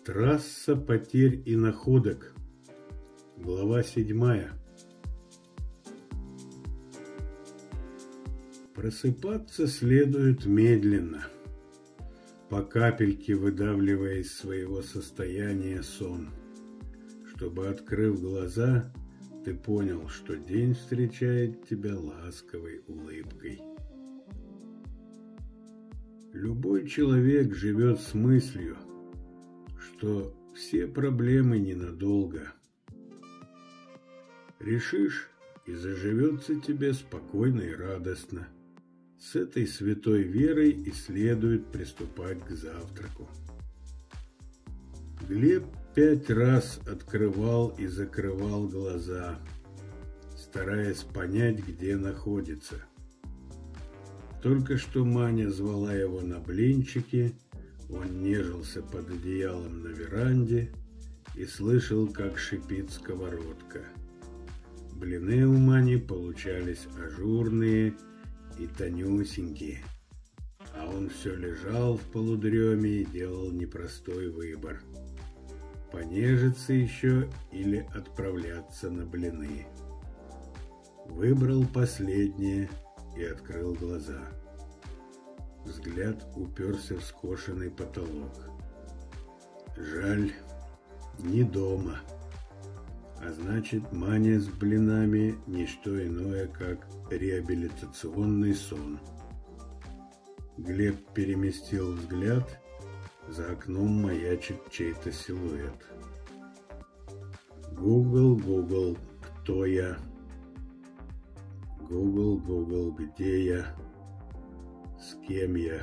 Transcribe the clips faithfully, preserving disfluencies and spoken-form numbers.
Трасса потерь и находок. Глава седьмая. Просыпаться следует медленно, по капельке выдавливая из своего состояния сон, чтобы, открыв глаза, ты понял, что день встречает тебя ласковой улыбкой. Любой человек живет с мыслью, что все проблемы ненадолго. Решишь, и заживется тебе спокойно и радостно. С этой святой верой и следует приступать к завтраку. Глеб пять раз открывал и закрывал глаза, стараясь понять, где находится. Только что Маня звала его на блинчики, он нежился под одеялом на веранде и слышал, как шипит сковородка. Блины у Мани получались ажурные и тонюсенькие, а он все лежал в полудреме и делал непростой выбор: понежиться еще или отправляться на блины. Выбрал последнее и открыл глаза. Взгляд уперся в скошенный потолок. Жаль, не дома. А значит, Маня с блинами – не что иное, как реабилитационный сон. Глеб переместил взгляд. За окном маячит чей-то силуэт. Гугл, Гугл, кто я? Гугл, Гугл, где я? С кем я?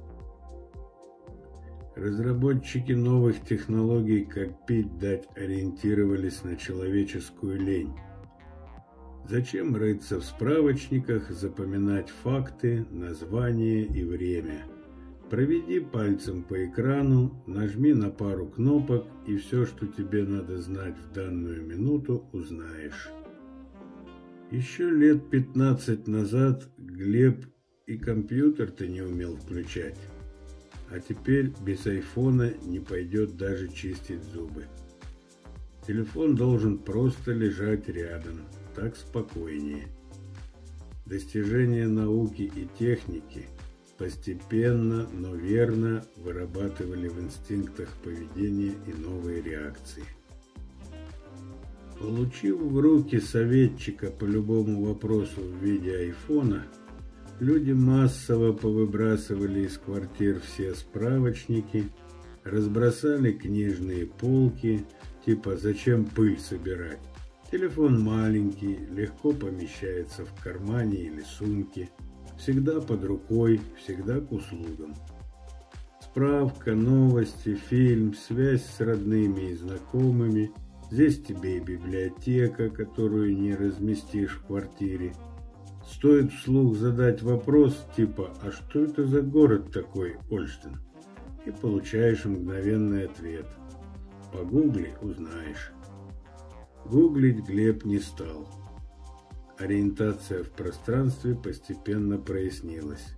Разработчики новых технологий, как пить дать, ориентировались на человеческую лень. Зачем рыться в справочниках, запоминать факты, названия и время? Проведи пальцем по экрану, нажми на пару кнопок, и все, что тебе надо знать в данную минуту, узнаешь. Еще лет пятнадцать назад Глеб и компьютер-то не умел включать. А теперь без айфона не пойдет даже чистить зубы. Телефон должен просто лежать рядом, так спокойнее. Достижения науки и техники постепенно, но верно вырабатывали в инстинктах поведения и новые реакции. Получив в руки советчика по любому вопросу в виде айфона, люди массово повыбрасывали из квартир все справочники, разбросали книжные полки, типа «зачем пыль собирать?». Телефон маленький, легко помещается в кармане или сумке, всегда под рукой, всегда к услугам. Справка, новости, фильм, связь с родными и знакомыми. Здесь тебе и библиотека, которую не разместишь в квартире. Стоит вслух задать вопрос типа «А что это за город такой, Ольштин?» И получаешь мгновенный ответ. Погугли – узнаешь. Гуглить Глеб не стал. Ориентация в пространстве постепенно прояснилась.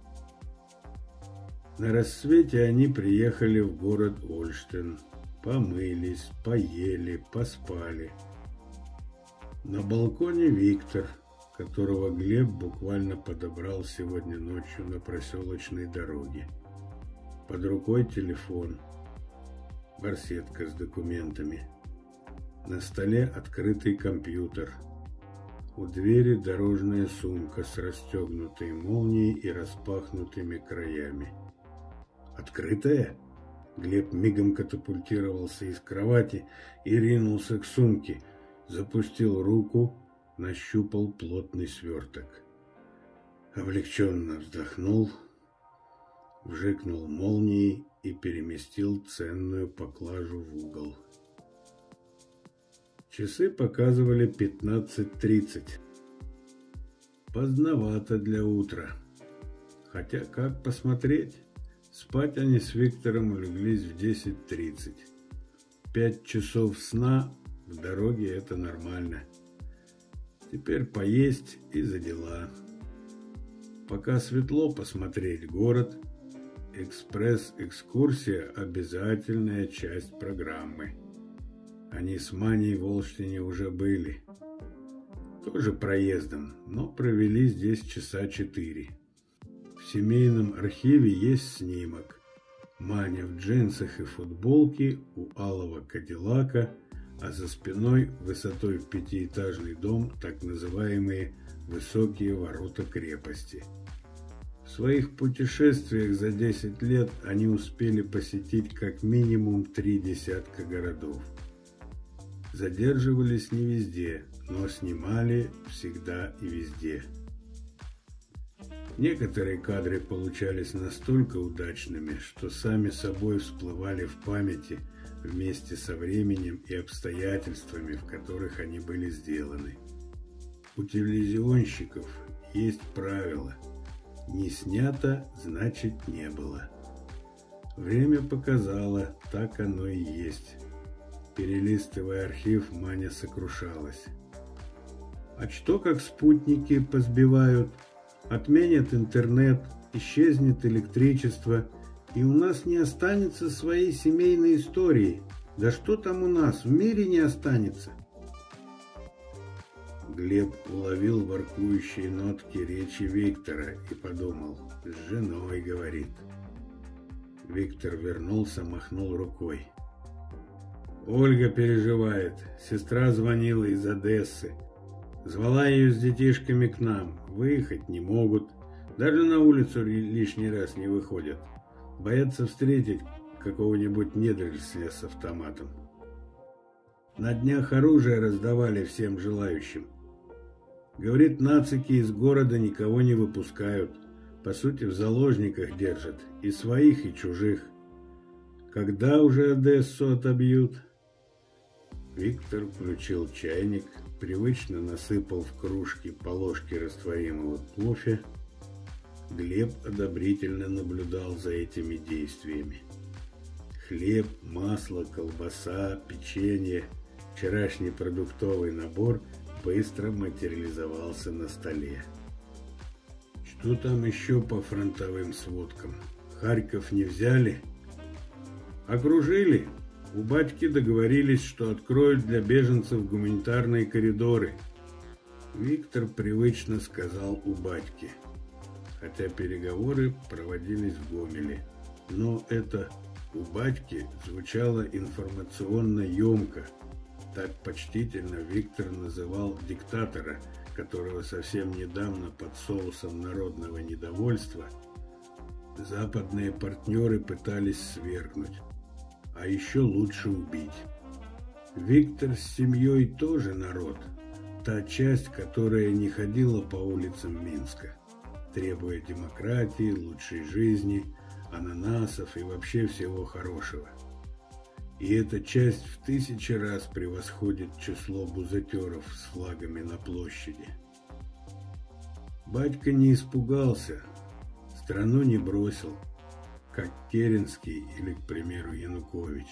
На рассвете они приехали в город Ольштин. Помылись, поели, поспали. На балконе Виктор, которого Глеб буквально подобрал сегодня ночью на проселочной дороге. Под рукой телефон, барсетка с документами. На столе открытый компьютер. У двери дорожная сумка с расстегнутой молнией и распахнутыми краями. Открытая? Глеб мигом катапультировался из кровати и ринулся к сумке. Запустил руку, нащупал плотный сверток. Облегченно вздохнул, вжикнул молнией и переместил ценную поклажу в угол. Часы показывали пятнадцать тридцать. Поздновато для утра. Хотя, как посмотреть, спать они с Виктором улеглись в десять тридцать. Пять часов сна в дороге – это нормально. Теперь поесть и за дела. Пока светло, посмотреть город. экспресс-экскурсия – обязательная часть программы. Они с Маней в Олштине уже были. Тоже проездом, но провели здесь часа четыре. В семейном архиве есть снимок. Маня в джинсах и футболке у алого кадиллака, а за спиной высотой в пятиэтажный дом так называемые высокие ворота крепости. В своих путешествиях за десять лет они успели посетить как минимум три десятка городов. Задерживались не везде, но снимали всегда и везде. Некоторые кадры получались настолько удачными, что сами собой всплывали в памяти вместе со временем и обстоятельствами, в которых они были сделаны. У телевизионщиков есть правило: не снято, значит не было. Время показало, так оно и есть. Перелистывая архив, Маня сокрушалась. А что, как спутники позбивают? Отменят интернет, исчезнет электричество, и у нас не останется своей семейной истории. Да что там у нас, в мире не останется? Глеб уловил воркующие нотки речи Виктора и подумал: с женой говорит. Виктор вернулся, махнул рукой. Ольга переживает. Сестра звонила из Одессы. Звала ее с детишками к нам. Выехать не могут. Даже на улицу лишний раз не выходят. Боятся встретить какого-нибудь недорослия с автоматом. На днях оружие раздавали всем желающим. Говорит, нацики из города никого не выпускают. По сути, в заложниках держат. И своих, и чужих. Когда уже Одессу отобьют? Виктор включил чайник, привычно насыпал в кружки по ложке растворимого кофе. Глеб одобрительно наблюдал за этими действиями. Хлеб, масло, колбаса, печенье, вчерашний продуктовый набор быстро материализовался на столе. Что там еще по фронтовым сводкам? Харьков не взяли? Окружили? У батьки договорились, что откроют для беженцев гуманитарные коридоры. Виктор привычно сказал у батьки, хотя переговоры проводились в Гомеле. Но это у батьки звучало информационно емко. Так почтительно Виктор называл диктатора, которого совсем недавно под соусом народного недовольства западные партнеры пытались свергнуть. А еще лучше убить. Виктор с семьей тоже народ. Та часть, которая не ходила по улицам Минска, требуя демократии, лучшей жизни, ананасов и вообще всего хорошего. И эта часть в тысячи раз превосходит число бузатеров с флагами на площади. Батька не испугался, страну не бросил, как Керенский или, к примеру, Янукович.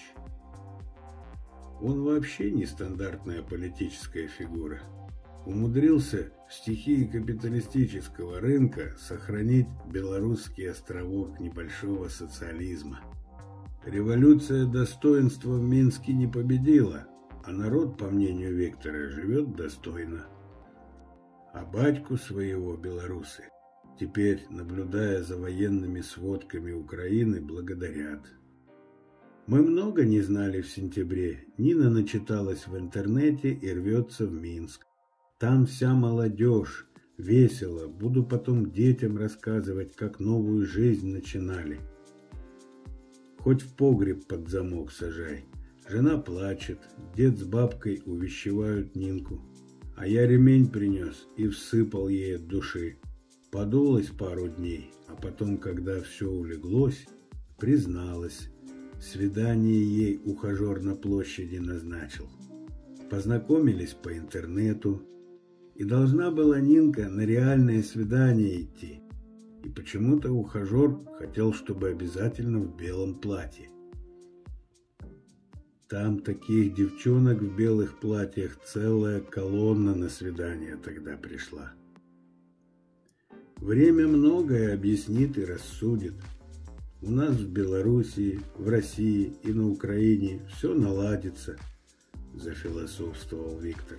Он вообще нестандартная политическая фигура. Умудрился в стихии капиталистического рынка сохранить белорусский островок небольшого социализма. Революция достоинства в Минске не победила, а народ, по мнению Виктора, живет достойно. А батьку своего белорусы теперь, наблюдая за военными сводками Украины, благодарят. Мы много не знали в сентябре. Нина начиталась в интернете и рвется в Минск. Там вся молодежь. Весело. Буду потом детям рассказывать, как новую жизнь начинали. Хоть в погреб под замок сажай. Жена плачет. Дед с бабкой увещевают Нинку. А я ремень принес и всыпал ей от души. Подулась пару дней, а потом, когда все улеглось, призналась. Свидание ей ухажер на площади назначил. Познакомились по интернету. И должна была Нинка на реальное свидание идти. И почему-то ухажер хотел, чтобы обязательно в белом платье. Там таких девчонок в белых платьях целая колонна на свидание тогда пришла. Время многое объяснит и рассудит. У нас в Белоруссии, в России и на Украине все наладится, зафилософствовал Виктор.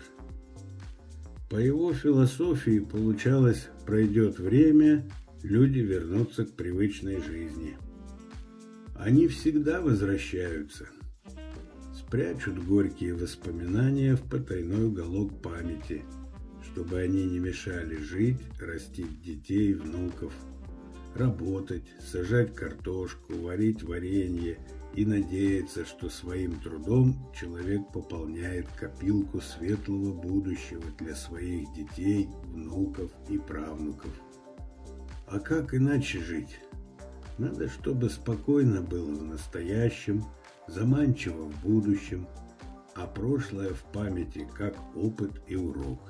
По его философии получалось, пройдет время, люди вернутся к привычной жизни. Они всегда возвращаются, спрячут горькие воспоминания в потайной уголок памяти, чтобы они не мешали жить, растить детей, внуков, работать, сажать картошку, варить варенье и надеяться, что своим трудом человек пополняет копилку светлого будущего для своих детей, внуков и правнуков. А как иначе жить? Надо, чтобы спокойно было в настоящем, заманчиво в будущем, а прошлое в памяти как опыт и урок.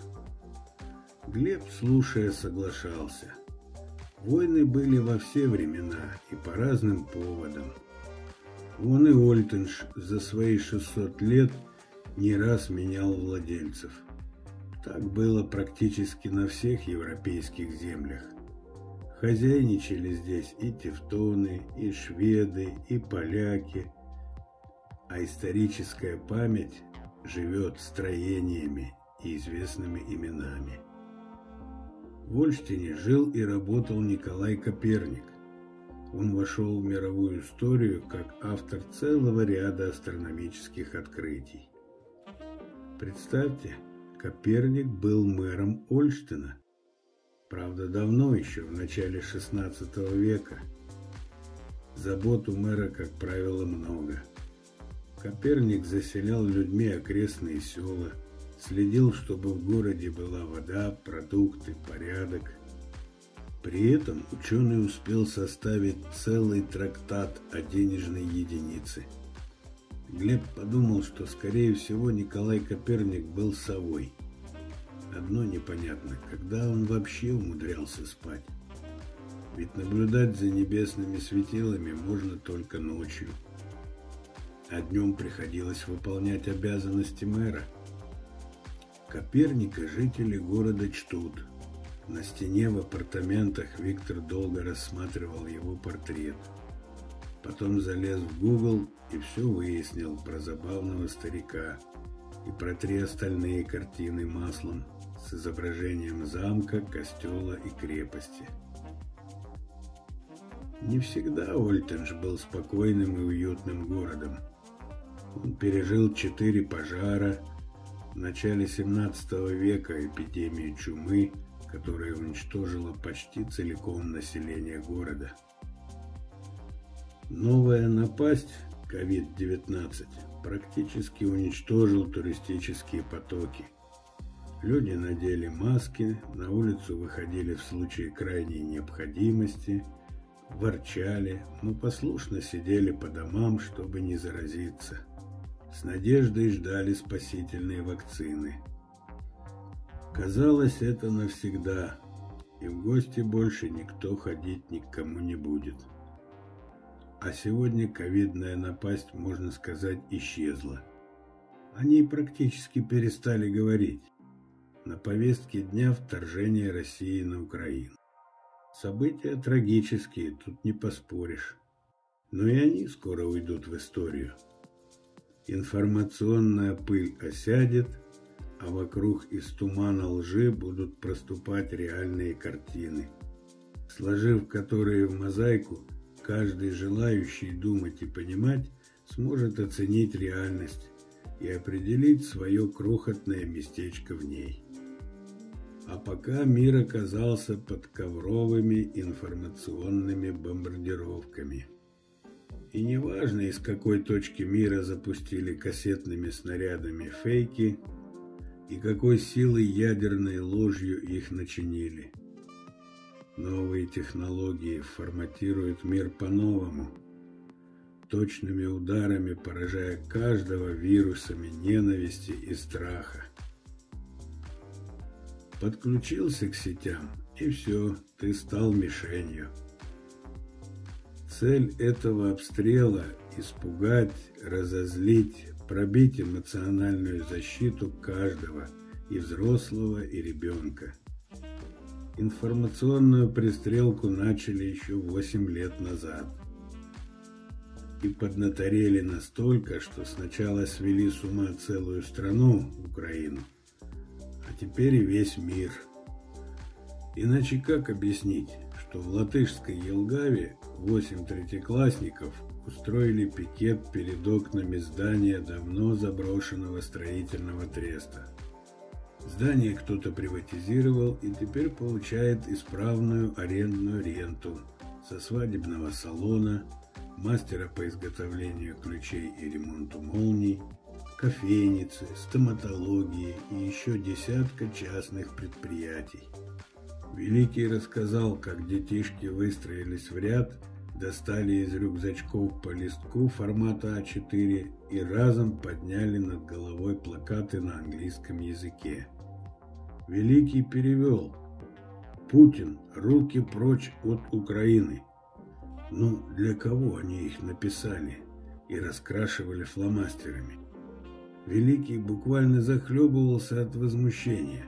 Глеб, слушая, соглашался. Войны были во все времена и по разным поводам. Вон и Ольтенш за свои шестьсот лет не раз менял владельцев. Так было практически на всех европейских землях. Хозяйничали здесь и тевтоны, и шведы, и поляки, а историческая память живет строениями и известными именами. В Ольштине жил и работал Николай Коперник. Он вошел в мировую историю как автор целого ряда астрономических открытий. Представьте, Коперник был мэром Ольштина. Правда, давно еще, в начале шестнадцатого века. Забот у мэра, как правило, много. Коперник заселял людьми окрестные села, следил, чтобы в городе была вода, продукты, порядок. При этом ученый успел составить целый трактат о денежной единице. Глеб подумал, что, скорее всего, Николай Коперник был совой. Одно непонятно, когда он вообще умудрялся спать. Ведь наблюдать за небесными светилами можно только ночью. А днем приходилось выполнять обязанности мэра. Коперника жители города чтут. На стене в апартаментах Виктор долго рассматривал его портрет. Потом залез в Google и все выяснил про забавного старика и про три остальные картины маслом с изображением замка, костела и крепости. Не всегда Ольтенш был спокойным и уютным городом. Он пережил четыре пожара, в начале семнадцатого века эпидемию чумы, которая уничтожила почти целиком население города. Новая напасть ковид девятнадцать практически уничтожил туристические потоки. Люди надели маски, на улицу выходили в случае крайней необходимости, ворчали, но послушно сидели по домам, чтобы не заразиться. С надеждой ждали спасительной вакцины. Казалось, это навсегда, и в гости больше никто ходить никому не будет. А сегодня ковидная напасть, можно сказать, исчезла. О ней практически перестали говорить. На повестке дня вторжение России на Украину. События трагические, тут не поспоришь. Но и они скоро уйдут в историю. Информационная пыль осядет, а вокруг из тумана лжи будут проступать реальные картины, сложив которые в мозаику, каждый желающий думать и понимать сможет оценить реальность и определить свое крохотное местечко в ней. А пока мир оказался под ковровыми информационными бомбардировками. И неважно, из какой точки мира запустили кассетными снарядами фейки и какой силой ядерной ложью их начинили. Новые технологии форматируют мир по-новому, точными ударами поражая каждого вирусами ненависти и страха. Подключился к сетям, и все, ты стал мишенью. Цель этого обстрела – испугать, разозлить, пробить эмоциональную защиту каждого, и взрослого, и ребенка. Информационную пристрелку начали еще восемь лет назад. и поднаторели настолько, что сначала свели с ума целую страну, Украину, а теперь и весь мир. Иначе как объяснить, что в латышской Елгаве восемь третьеклассников устроили пикет перед окнами здания давно заброшенного строительного треста? Здание кто-то приватизировал и теперь получает исправную арендную ренту со свадебного салона, мастера по изготовлению ключей и ремонту молний, кофейницы, стоматологии и еще десятка частных предприятий. Великий рассказал, как детишки выстроились в ряд, достали из рюкзачков по листку формата а четыре и разом подняли над головой плакаты на английском языке. Великий перевел: «Путин, руки прочь от Украины». Ну, для кого они их написали и раскрашивали фломастерами? Великий буквально захлебывался от возмущения.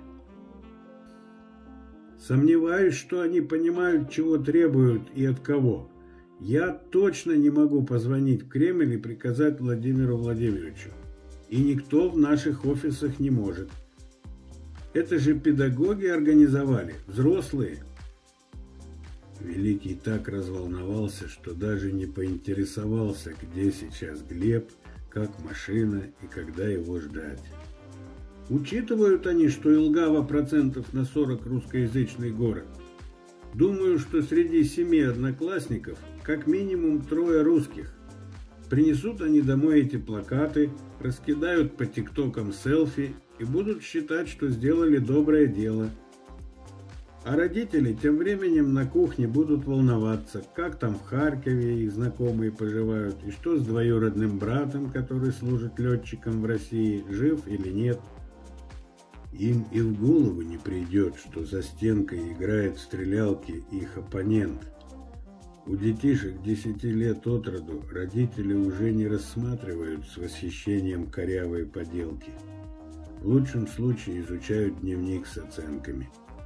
Сомневаюсь, что они понимают, чего требуют и от кого. Я точно не могу позвонить в Кремль и приказать Владимиру Владимировичу. И никто в наших офисах не может. Это же педагоги организовали, взрослые. Великий так разволновался, что даже не поинтересовался, где сейчас Глеб, как машина и когда его ждать. Учитывают они, что Елгава процентов на сорок русскоязычный город. Думаю, что среди семи одноклассников как минимум трое русских. Принесут они домой эти плакаты, раскидают по тиктокам селфи и будут считать, что сделали доброе дело. А родители тем временем на кухне будут волноваться, как там в Харькове их знакомые поживают, и что с двоюродным братом, который служит летчиком в России, жив или нет. Им и в голову не придет, что за стенкой играет в стрелялки их оппонент. У детишек десяти лет от роду родители уже не рассматривают с восхищением корявые поделки. В лучшем случае изучают дневник с оценками.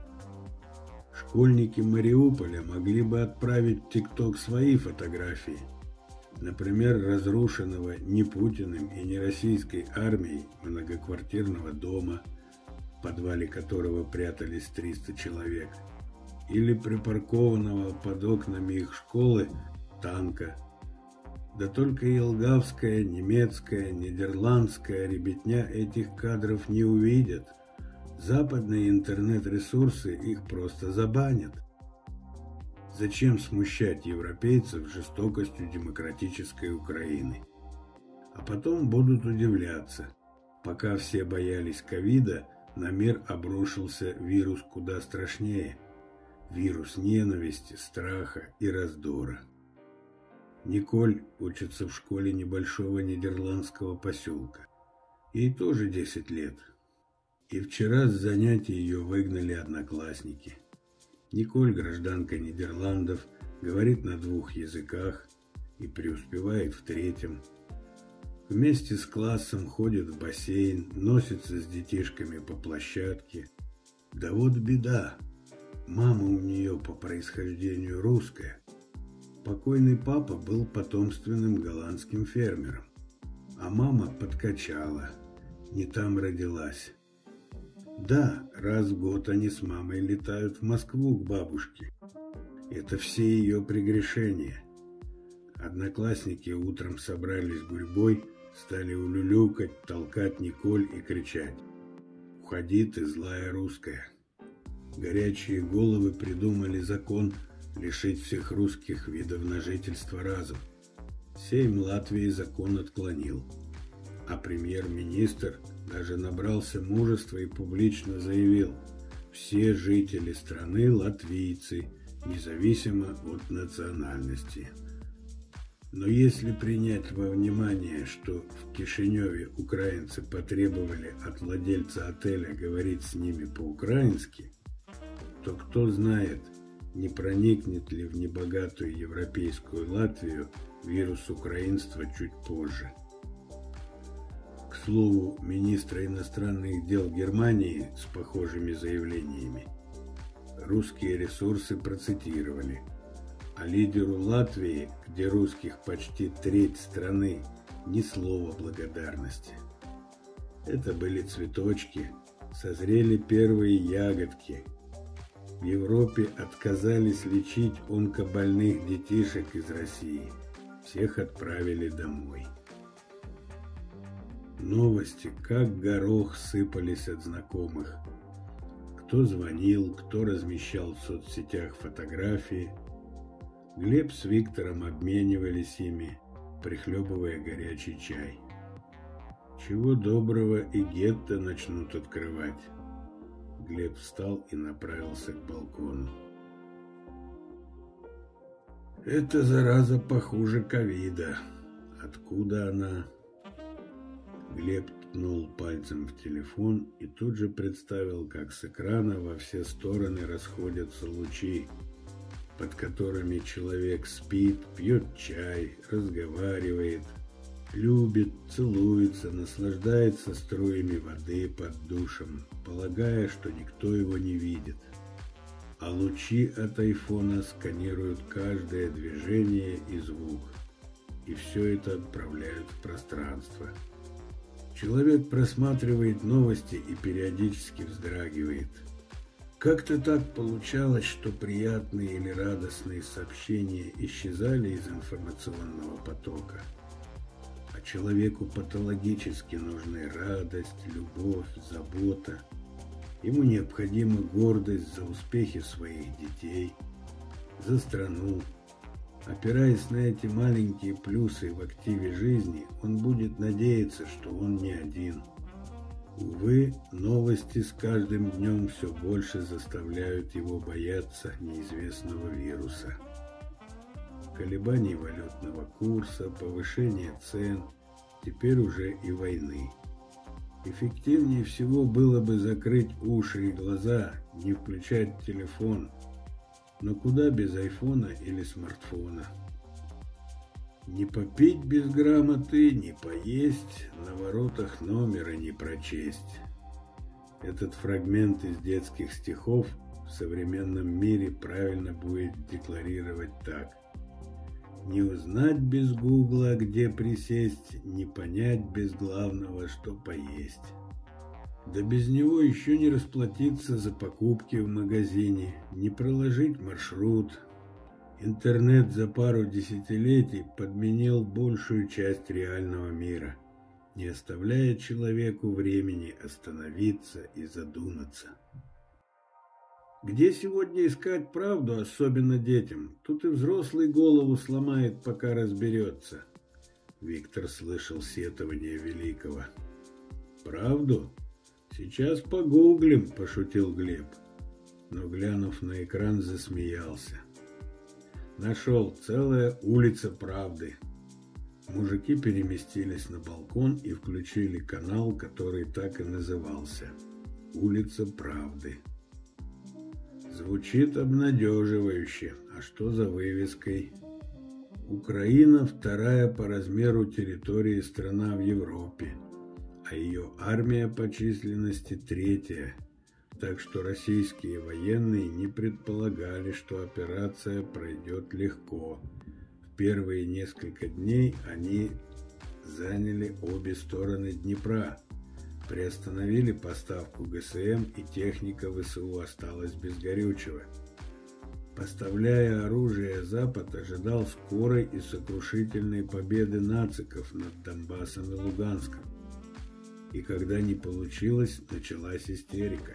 Школьники Мариуполя могли бы отправить в ТикТок свои фотографии. Например, разрушенного ни Путиным и ни российской армией многоквартирного дома, в подвале которого прятались триста человек, или припаркованного под окнами их школы танка. Да только елгавская, немецкая, нидерландская ребятня этих кадров не увидят. Западные интернет-ресурсы их просто забанят. Зачем смущать европейцев жестокостью демократической Украины? А потом будут удивляться. Пока все боялись ковида, на мир обрушился вирус куда страшнее. Вирус ненависти, страха и раздора. Николь учится в школе небольшого нидерландского поселка. Ей тоже десять лет. И вчера с занятий ее выгнали одноклассники. Николь, гражданка Нидерландов, говорит на двух языках и преуспевает в третьем. Вместе с классом ходит в бассейн, носится с детишками по площадке. Да вот беда. Мама у нее по происхождению русская. Покойный папа был потомственным голландским фермером. А мама подкачала, не там родилась. Да, раз в год они с мамой летают в Москву к бабушке. Это все ее прегрешения. Одноклассники утром собрались гурьбой, стали улюлюкать, толкать Николь и кричать: «Уходи ты, злая русская!» Горячие головы придумали закон лишить всех русских видов на жительство разом. Сейм Латвии закон отклонил. А премьер-министр даже набрался мужества и публично заявил: все жители страны латвийцы, независимо от национальности. Но если принять во внимание, что в Кишиневе украинцы потребовали от владельца отеля говорить с ними по-украински, то кто знает, не проникнет ли в небогатую европейскую Латвию вирус украинства чуть позже. К слову, министра иностранных дел Германии с похожими заявлениями русские ресурсы процитировали. А лидеру Латвии, где русских почти треть страны, ни слова благодарности. Это были цветочки, созрели первые ягодки. В Европе отказались лечить онкобольных детишек из России. Всех отправили домой. Новости, как горох, сыпались от знакомых. Кто звонил, кто размещал в соцсетях фотографии. Глеб с Виктором обменивались ими, прихлебывая горячий чай. Чего доброго, и гетто начнут открывать. Глеб встал и направился к балкону. Это зараза похуже ковида. Откуда она? Глеб ткнул пальцем в телефон и тут же представил, как с экрана во все стороны расходятся лучи, под которыми человек спит, пьет чай, разговаривает, любит, целуется, наслаждается струями воды под душем, полагая, что никто его не видит. А лучи от айфона сканируют каждое движение и звук, и все это отправляют в пространство. Человек просматривает новости и периодически вздрагивает. Как-то так получалось, что приятные или радостные сообщения исчезали из информационного потока. А человеку патологически нужны радость, любовь, забота. Ему необходима гордость за успехи своих детей, за страну. Опираясь на эти маленькие плюсы в активе жизни, он будет надеяться, что он не один. Увы, новости с каждым днем все больше заставляют его бояться неизвестного вируса. Колебаний валютного курса, повышения цен, теперь уже и войны. Эффективнее всего было бы закрыть уши и глаза, не включать телефон. Но куда без айфона или смартфона? Не попить без грамоты, не поесть, на воротах номера не прочесть. Этот фрагмент из детских стихов в современном мире правильно будет декларировать так. Не узнать без гугла, где присесть, не понять без главного, что поесть. Да без него еще не расплатиться за покупки в магазине, не проложить маршрут. Интернет за пару десятилетий подменил большую часть реального мира, не оставляя человеку времени остановиться и задуматься. Где сегодня искать правду, особенно детям? Тут и взрослый голову сломает, пока разберется. Виктор слышал сетование Великого. Правду? Сейчас погуглим, пошутил Глеб, но, глянув на экран, засмеялся. Нашел, целая улица правды. Мужики переместились на балкон и включили канал, который так и назывался «Улица правды». Звучит обнадеживающе. А что за вывеской? Украина – вторая по размеру территории страна в Европе, а ее армия по численности третья, так что российские военные не предполагали, что операция пройдет легко. В первые несколько дней они заняли обе стороны Днепра, приостановили поставку ГСМ, и техника ВСУ осталась без горючего. Поставляя оружие, Запад ожидал скорой и сокрушительной победы нациков над Донбассом и Луганском. И когда не получилось, началась истерика.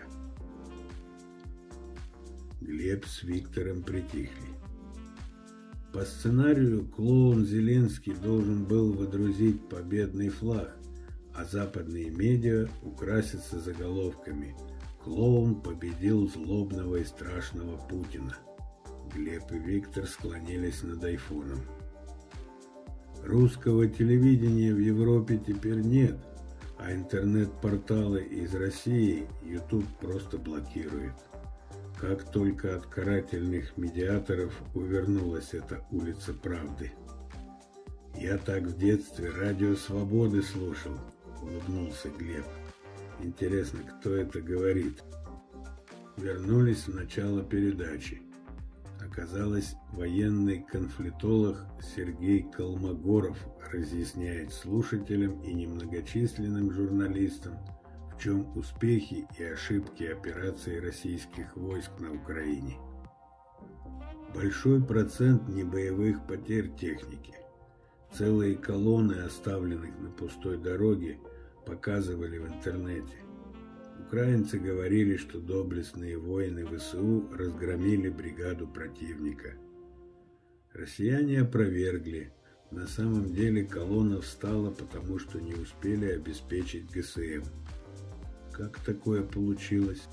Глеб с Виктором притихли. По сценарию клоун Зеленский должен был водрузить победный флаг, а западные медиа украсятся заголовками «Клоун победил злобного и страшного Путина». Глеб и Виктор склонились над айфоном. Русского телевидения в Европе теперь нет, а интернет-порталы из России YouTube просто блокирует. Как только от карательных медиаторов увернулась эта улица правды. «Я так в детстве радио Свободы слушал», — улыбнулся Глеб. «Интересно, кто это говорит?» Вернулись в начало передачи. оказалось, военный конфликтолог Сергей Колмогоров разъясняет слушателям и немногочисленным журналистам, в чем успехи и ошибки операций российских войск на Украине. Большой процент небоевых потерь техники. Целые колонны, оставленных на пустой дороге, показывали в интернете. Украинцы говорили, что доблестные воины ВСУ разгромили бригаду противника. Россияне опровергли. На самом деле колонна встала, потому что не успели обеспечить ГСМ. Как такое получилось?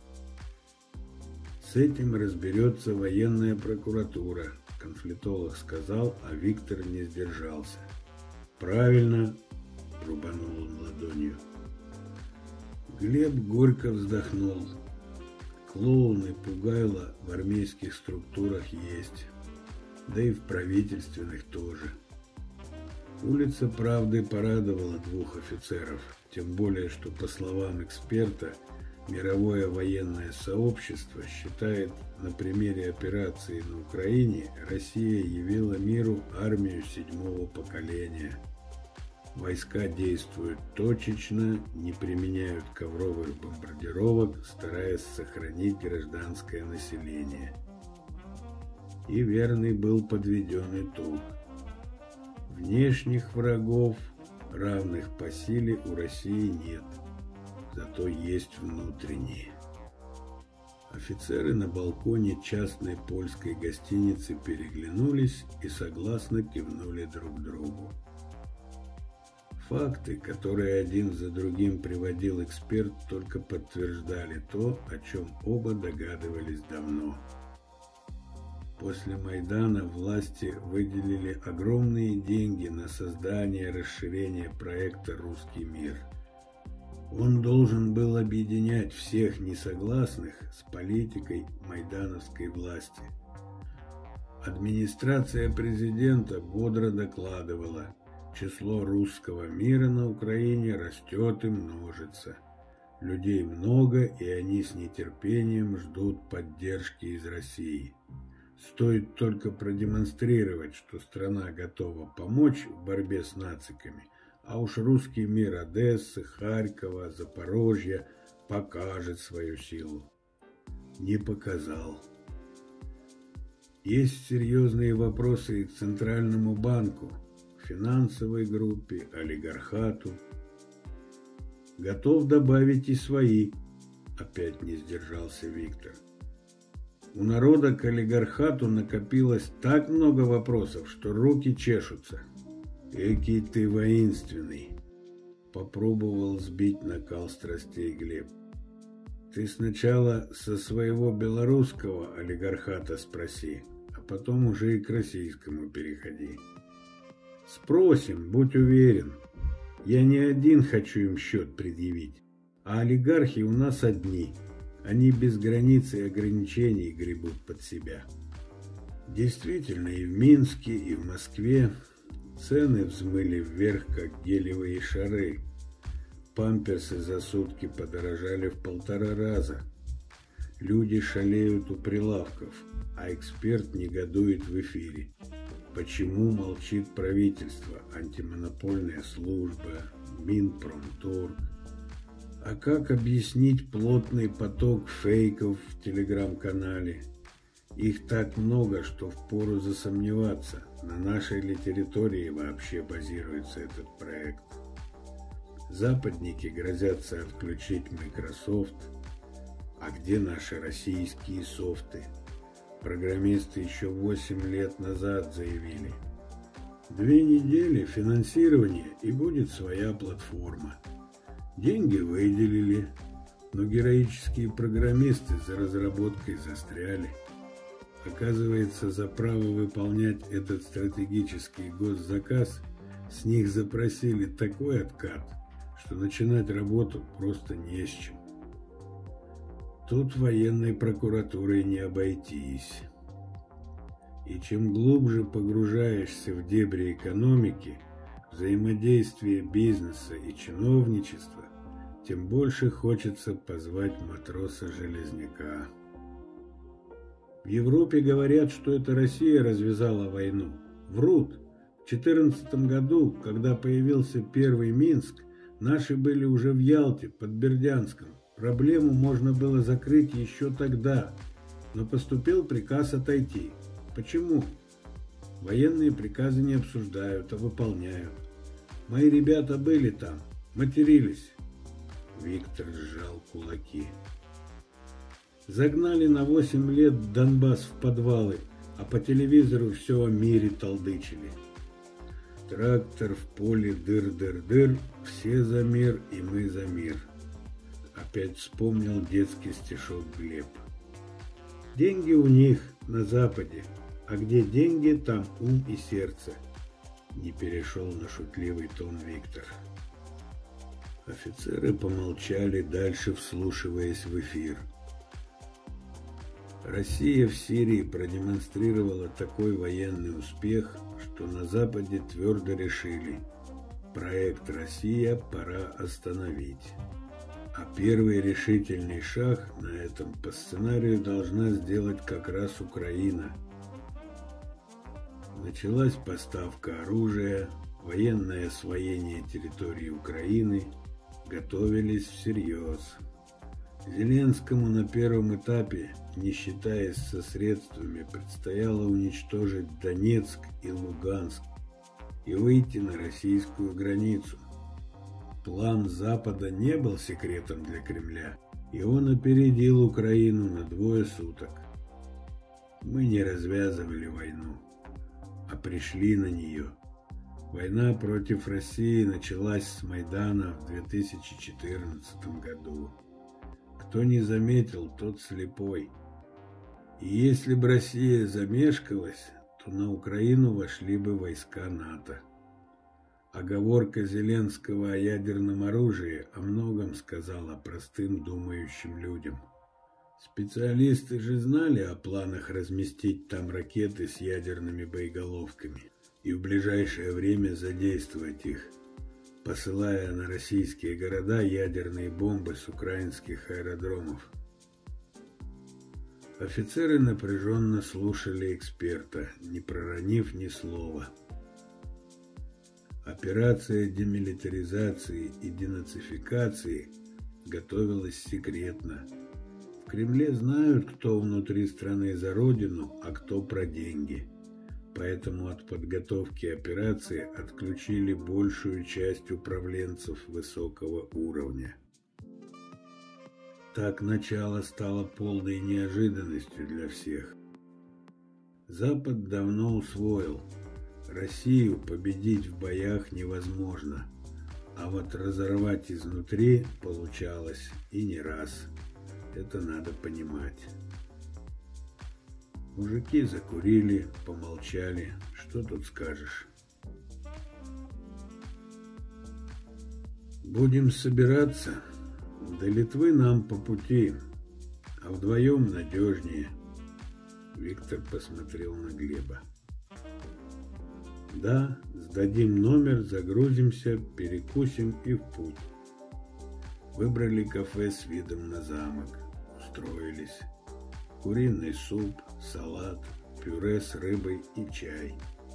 С этим разберется военная прокуратура, конфликтолог сказал, а Виктор не сдержался. Правильно, рубанул он ладонью. Глеб горько вздохнул. Клоун и пугайло в армейских структурах есть, да и в правительственных тоже. Улица Правды порадовала двух офицеров, тем более, что, по словам эксперта, мировое военное сообщество считает, на примере операции на Украине Россия явила миру армию седьмого поколения. Войска действуют точечно, не применяют ковровых бомбардировок, стараясь сохранить гражданское население. И верный был подведен итог. Внешних врагов, равных по силе, у России нет, зато есть внутренние. Офицеры на балконе частной польской гостиницы переглянулись и согласно кивнули друг другу. Факты, которые один за другим приводил эксперт, только подтверждали то, о чем оба догадывались давно. После Майдана власти выделили огромные деньги на создание и расширение проекта «Русский мир». Он должен был объединять всех несогласных с политикой майдановской власти. Администрация президента бодро докладывала: число русского мира на Украине растет и множится. Людей много, и они с нетерпением ждут поддержки из России. Стоит только продемонстрировать, что страна готова помочь в борьбе с нациками, а уж русский мир Одессы, Харькова, Запорожья покажет свою силу. Не показал. Есть серьезные вопросы и к Центральному банку, финансовой группе, олигархату. Готов добавить и свои, опять не сдержался Виктор. У народа к олигархату накопилось так много вопросов, что руки чешутся. Экий ты воинственный, попробовал сбить накал страстей Глеб. Ты сначала со своего белорусского олигархата спроси, а потом уже и к российскому переходи. Спросим, будь уверен. Я не один хочу им счет предъявить, а олигархи у нас одни. Они без границ и ограничений гребут под себя. Действительно, и в Минске, и в Москве цены взмыли вверх, как гелевые шары. Памперсы за сутки подорожали в полтора раза. Люди шалеют у прилавков, а эксперт негодует в эфире. Почему молчит правительство, антимонопольная служба, Минпромторг? А как объяснить плотный поток фейков в телеграм-канале? Их так много, что впору засомневаться, на нашей ли территории вообще базируется этот проект. Западники грозятся отключить Microsoft. А где наши российские софты? Программисты еще восемь лет назад заявили. Две недели финансирования и будет своя платформа. Деньги выделили, но героические программисты за разработкой застряли. Оказывается, за право выполнять этот стратегический госзаказ с них запросили такой откат, что начинать работу просто не с чем. Тут военной прокуратурой не обойтись. И чем глубже погружаешься в дебри экономики, взаимодействие бизнеса и чиновничества, тем больше хочется позвать матроса-железняка. В Европе говорят, что это Россия развязала войну. Врут. В четырнадцатом году, когда появился первый Минск, наши были уже в Ялте, под Бердянском. Проблему можно было закрыть еще тогда, но поступил приказ отойти. Почему? Военные приказы не обсуждают, а выполняют. Мои ребята были там, матерились. Виктор сжал кулаки. Загнали на восемь лет Донбасс в подвалы, а по телевизору все о мире толдычили. Трактор в поле дыр-дыр-дыр, все за мир и мы за мир. Опять вспомнил детский стишок Глеб. Деньги у них на Западе, а где деньги, там ум и сердце. Не перешел на шутливый тон Виктор. Офицеры помолчали, дальше вслушиваясь в эфир. Россия в Сирии продемонстрировала такой военный успех, что на Западе твердо решили: проект «Россия» пора остановить. А первый решительный шаг на этом по сценарию должна сделать как раз Украина. Началась поставка оружия, военное освоение территории Украины, готовились всерьез. Зеленскому на первом этапе, не считаясь со средствами, предстояло уничтожить Донецк и Луганск и выйти на российскую границу. План Запада не был секретом для Кремля, и он опередил Украину на двое суток. Мы не развязывали войну, а пришли на нее. Война против России началась с Майдана в две тысячи четырнадцатом году. Кто не заметил, тот слепой. И если бы Россия замешкалась, то на Украину вошли бы войска НАТО. Оговорка Зеленского о ядерном оружии о многом сказала простым думающим людям. Специалисты же знали о планах разместить там ракеты с ядерными боеголовками и в ближайшее время задействовать их, посылая на российские города ядерные бомбы с украинских аэродромов. Офицеры напряженно слушали эксперта, не проронив ни слова. Операция демилитаризации и денацификации готовилась секретно. В Кремле знают, кто внутри страны за родину, а кто про деньги. Поэтому от подготовки операции отключили большую часть управленцев высокого уровня. Так начало стало полной неожиданностью для всех. Запад давно усвоил: Россию победить в боях невозможно, а вот разорвать изнутри получалось и не раз. Это надо понимать. Мужики закурили, помолчали. Что тут скажешь? Будем собираться. До Литвы нам по пути, а вдвоем надежнее. Виктор посмотрел на Глеба. Да, сдадим номер, загрузимся, перекусим и в путь. Выбрали кафе с видом на замок. Устроились. Куриный суп, салат, пюре с рыбой и чай.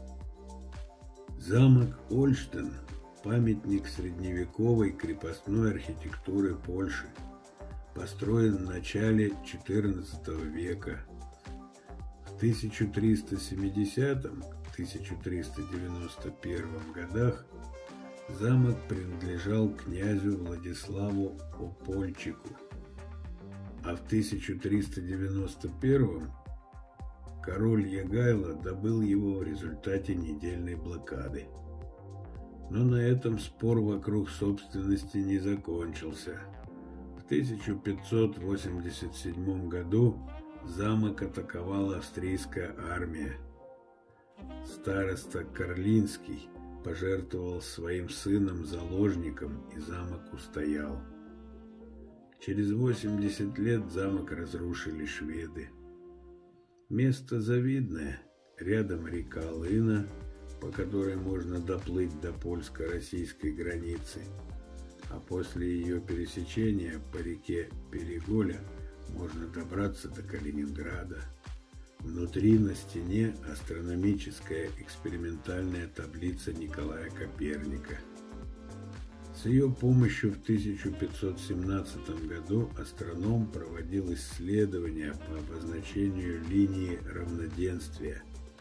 Замок Ольштен – памятник средневековой крепостной архитектуры Польши, построен в начале четырнадцатого века. В тысяча триста семидесятом — тысяча триста девяносто первом годах замок принадлежал князю Владиславу Опольчику, а в тысяча триста девяносто первом король Ягайло добыл его в результате недельной блокады. Но на этом спор вокруг собственности не закончился. В тысяча пятьсот восемьдесят седьмом году замок атаковала австрийская армия. Староста Карлинский пожертвовал своим сыном-заложником, и замок устоял. Через восемьдесят лет замок разрушили шведы. Место завидное, рядом река Лына, по которой можно доплыть до польско-российской границы, а после ее пересечения по реке Переголя можно добраться до Калининграда. Внутри на стене астрономическая экспериментальная таблица Николая Коперника. С ее помощью в тысяча пятьсот семнадцатом году астроном проводил исследования по обозначению линии равноденствия,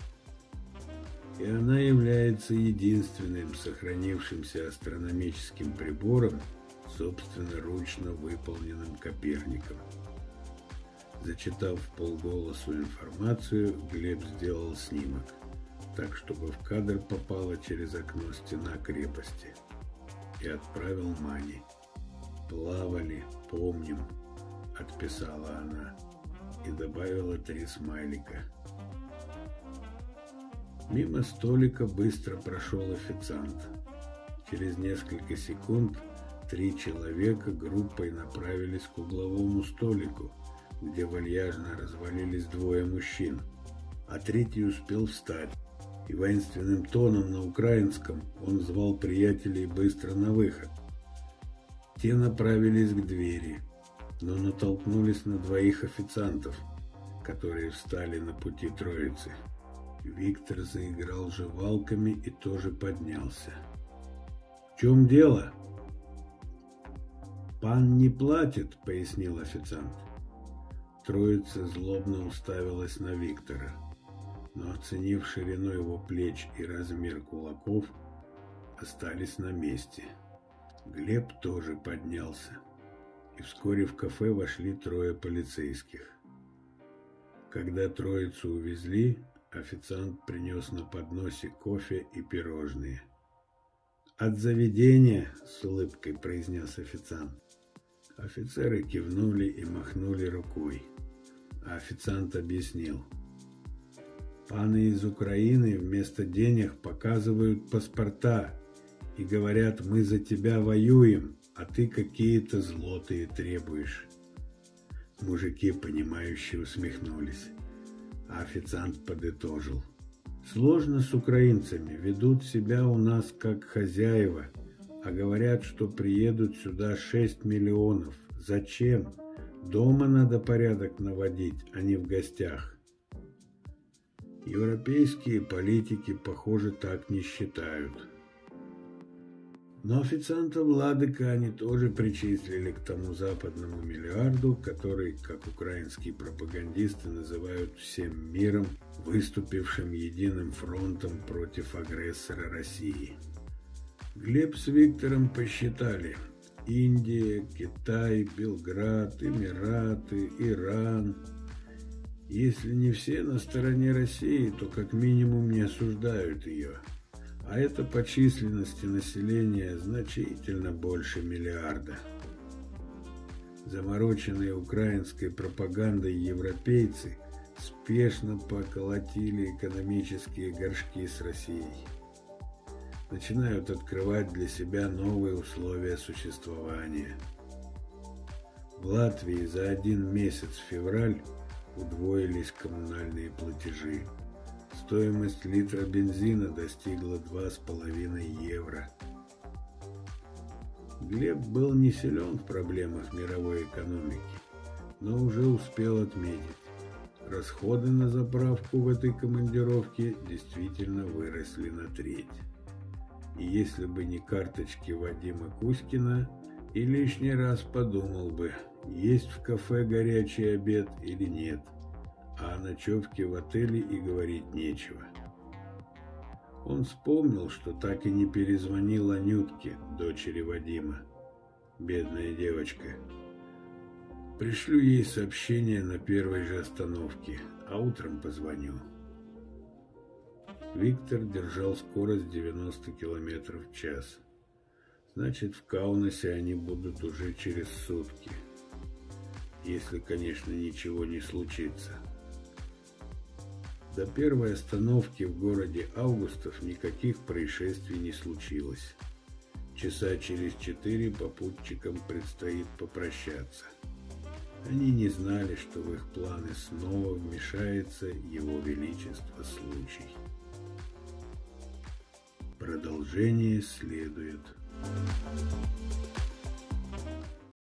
и она является единственным сохранившимся астрономическим прибором, собственноручно выполненным Коперником. Зачитав вполголосу информацию, Глеб сделал снимок, так чтобы в кадр попала через окно стена крепости, и отправил Мане. «Плавали, помним», — отписала она и добавила три смайлика. Мимо столика быстро прошел официант. Через несколько секунд три человека группой направились к угловому столику, где вальяжно развалились двое мужчин, а третий успел встать, и воинственным тоном на украинском он звал приятелей быстро на выход. Те направились к двери, но натолкнулись на двоих официантов, которые встали на пути троицы. Виктор заиграл жевалками и тоже поднялся. «В чем дело?» «Пан не платит», — пояснил официант. Троица злобно уставилась на Виктора, но, оценив ширину его плеч и размер кулаков, остались на месте. Глеб тоже поднялся, и вскоре в кафе вошли трое полицейских. Когда троицу увезли, официант принес на подносе кофе и пирожные. «От заведения», — с улыбкой произнес официант. Офицеры кивнули и махнули рукой, а официант объяснил: «Паны из Украины вместо денег показывают паспорта и говорят: мы за тебя воюем, а ты какие-то злотые требуешь». Мужики, понимающе усмехнулись, а официант подытожил: «Сложно с украинцами, ведут себя у нас как хозяева, а говорят, что приедут сюда шесть миллионов. Зачем? Дома надо порядок наводить, а не в гостях». Европейские политики, похоже, так не считают. Но официанта Владыка они тоже причислили к тому западному миллиарду, который, как украинские пропагандисты называют всем миром, выступившим единым фронтом против агрессора России. Глеб с Виктором посчитали: Индия, Китай, Белград, Эмираты, Иран. Если не все на стороне России, то как минимум не осуждают ее. А это по численности населения значительно больше миллиарда. Замороченные украинской пропагандой европейцы спешно поколотили экономические горшки с Россией. Начинают открывать для себя новые условия существования. В Латвии за один месяц, февраль, удвоились коммунальные платежи. Стоимость литра бензина достигла два с половиной евро. Глеб был не силен в проблемах мировой экономики, но уже успел отметить: расходы на заправку в этой командировке действительно выросли на треть. И если бы не карточки Вадима Кузькина, и лишний раз подумал бы, есть в кафе горячий обед или нет, а о ночевке в отеле и говорить нечего. Он вспомнил, что так и не перезвонил Анютке, дочери Вадима. Бедная девочка. Пришлю ей сообщение на первой же остановке, а утром позвоню. Виктор держал скорость девяносто километров в час. Значит, в Каунасе они будут уже через сутки. Если, конечно, ничего не случится. До первой остановки в городе Августов никаких происшествий не случилось. Часа через четыре попутчикам предстоит попрощаться. Они не знали, что в их планы снова вмешается Его Величество случай. Продолжение следует.